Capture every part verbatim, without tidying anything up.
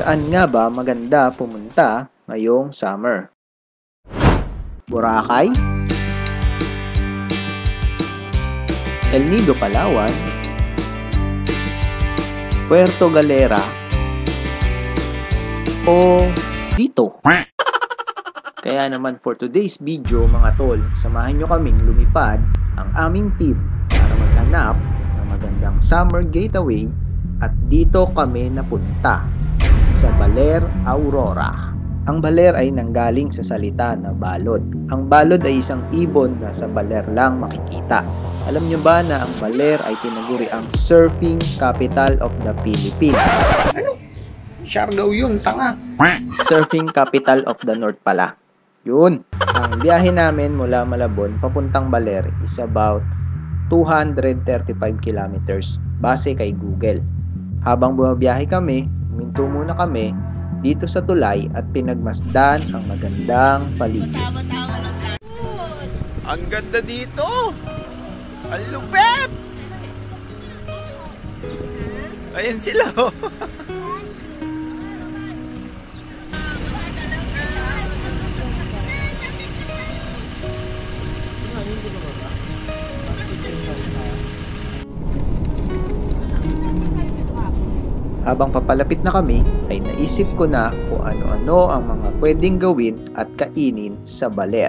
Saan nga ba maganda pumunta ngayong summer? Boracay? El Nido, Palawan? Puerto Galera? O dito? Kaya naman for today's video mga tol, samahan nyo kaming lumipad ang aming team para maghanap ng magandang summer getaway at dito kami napunta sa Baler, Aurora. Ang baler ay nanggaling sa salita na balod. Ang balod ay isang ibon na sa baler lang makikita. Alam nyo ba na ang Baler ay tinaguri ang surfing capital of the Philippines? Ano? Siargao yung tanga. Surfing capital of the North pala. Yun. Ang biyahe namin mula Malabon papuntang Baler is about two hundred thirty-five kilometers base kay Google. Habang bumabiyahe kami, huminto muna kami dito sa tulay at pinagmasdan ang magandang paligid. Ang ganda dito! Ang lupet! Ayan sila oh! Habang papalapit na kami, ay naisip ko na kung ano-ano ang mga pwedeng gawin at kainin sa Baler.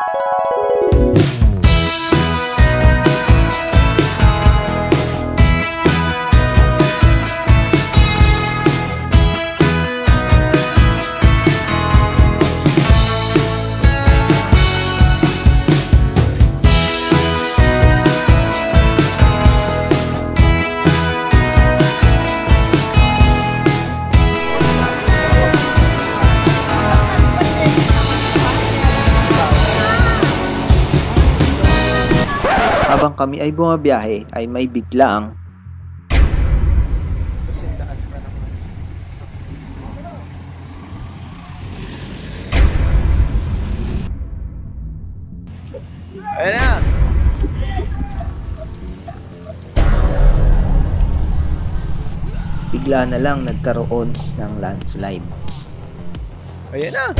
Habang kami ay bumabiyahe ay may biglang Ayan na! bigla na lang nagkaroon ng landslide. Ayan na!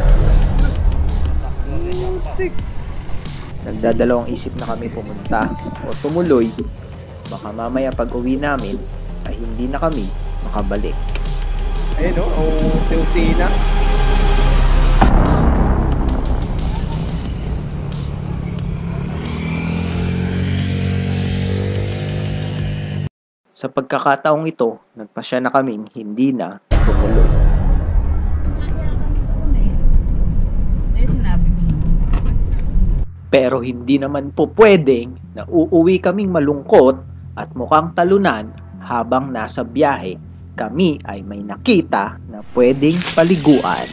Nagdadalawang isip na kami pumunta o tumuloy. Baka mamaya pag uwi namin ay hindi na kami makabalik. Ayun o, oh, tilti na. Sa pagkakataong ito, nagpasya na kaming hindi na tumuloy. Pero hindi naman po pwedeng na uuwi kaming malungkot at mukhang talunan habang nasa biyahe kami ay may nakita na pwedeng paliguan.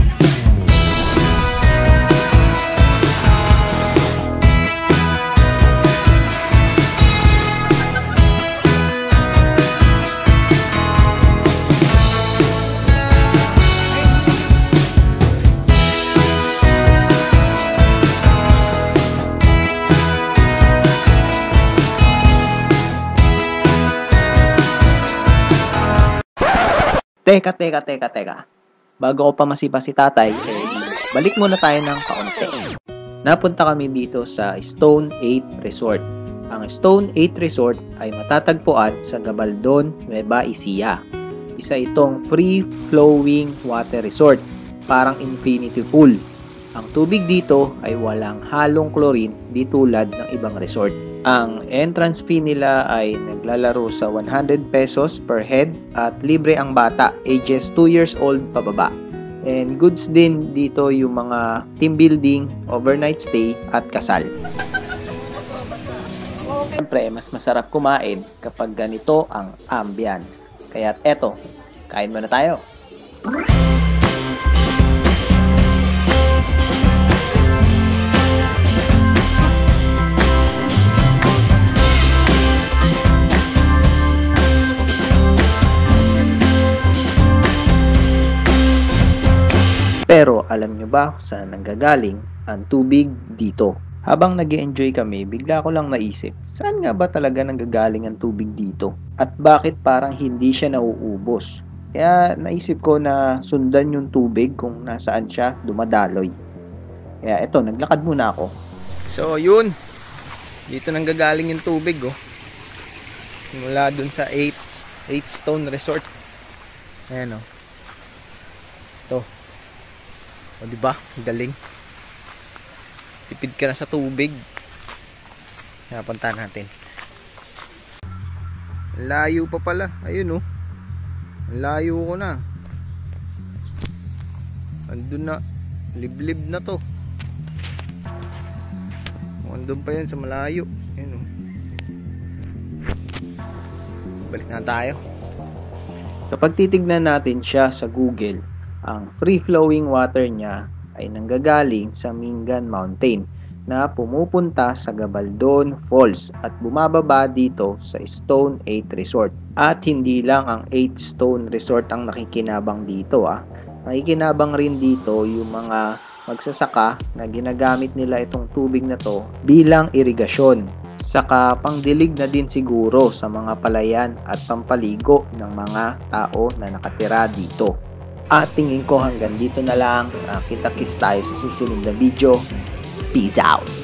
Teka, teka, teka, teka. Bago ko pa masipa si tatay, eh, balik muna tayo ng kaunti. Napunta kami dito sa Stone eight Resort. Ang Stone eight Resort ay matatagpuan sa Gabaldon, Nueva Ecija. Isa itong free-flowing water resort, parang infinity pool. Ang tubig dito ay walang halong chlorine di tulad ng ibang resort. Ang entrance fee nila ay naglalaro sa one hundred pesos per head at libre ang bata, ages two years old pababa. And goods din dito yung mga team building, overnight stay at kasal. Siyempre, mas masarap kumain kapag ganito ang ambience. Kaya eto, kain muna tayo. Pero alam nyo ba saan nanggagaling ang tubig dito? Habang nag-e-enjoy kami, bigla ko lang naisip, saan nga ba talaga nanggagaling ang tubig dito? At bakit parang hindi siya nauubos? Kaya naisip ko na sundan yung tubig kung nasaan siya dumadaloy. Kaya eto, naglakad muna ako. So yun, dito nang gagaling yung tubig oh. Mula dun sa eight Stone Resort. Ayan oh. Ito. O diba? Galing. Tipid ka na sa tubig. Napunta natin. Layo pa pala. Ayun oh. Layo ko na. Andun na. Liblib na to. Andun pa yan sa malayo. Ayun oh. Balik na tayo. Kapag titignan natin siya sa Google, ang free-flowing water niya ay nanggagaling sa Mingan Mountain na pumupunta sa Gabaldon Falls at bumababa dito sa Stone eight Resort. At hindi lang ang eight Stone Resort ang nakikinabang dito ah. Nakikinabang rin dito yung mga magsasaka na ginagamit nila itong tubig na to bilang irigasyon. Saka pangdilig na din siguro sa mga palayan at pampaligo ng mga tao na nakatira dito. At tingin ko hanggang dito na lang. Uh, kita-kits tayo sa susunod na video. Peace out!